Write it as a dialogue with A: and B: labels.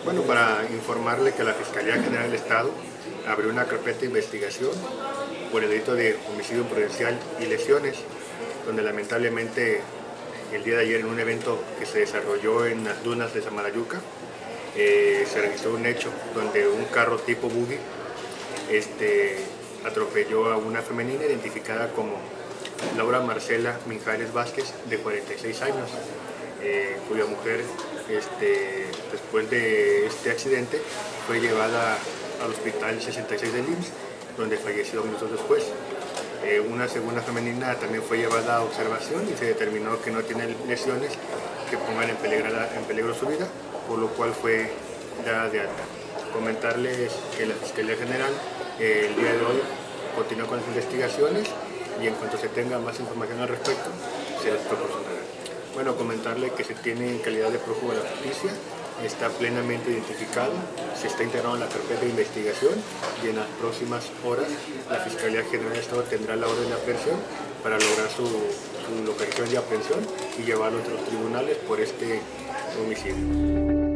A: Bueno, para informarle que la Fiscalía General del Estado abrió una carpeta de investigación por el delito de homicidio imprudencial y lesiones, donde lamentablemente el día de ayer en un evento que se desarrolló en las dunas de Samalayuca, se registró un hecho donde un carro tipo buggy atropelló a una femenina identificada como Laura Marcela Mijares Vázquez, de 46 años, cuya mujer, después de este accidente, fue llevada al hospital 66 del IMSS, donde falleció minutos después. Una segunda femenina también fue llevada a observación y se determinó que no tiene lesiones que pongan en peligro su vida, por lo cual fue dada de alta. Comentarles que la Fiscalía General el día de hoy continúa con las investigaciones y en cuanto se tenga más información al respecto, se les proporcionará. Bueno, comentarle que se tiene en calidad de prófugo de la justicia, está plenamente identificado, se está integrado en la carpeta de investigación y en las próximas horas la Fiscalía General del Estado tendrá la orden de aprehensión para lograr su localización y aprehensión y llevarlo ante los tribunales por este homicidio.